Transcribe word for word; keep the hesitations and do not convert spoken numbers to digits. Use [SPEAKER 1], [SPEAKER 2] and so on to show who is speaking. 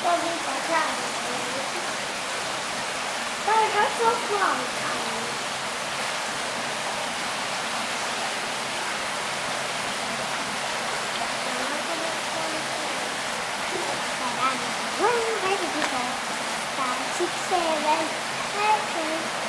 [SPEAKER 1] 要是早上，但是他说不好看。One, ready to go. Five, six, seven, eight, nine.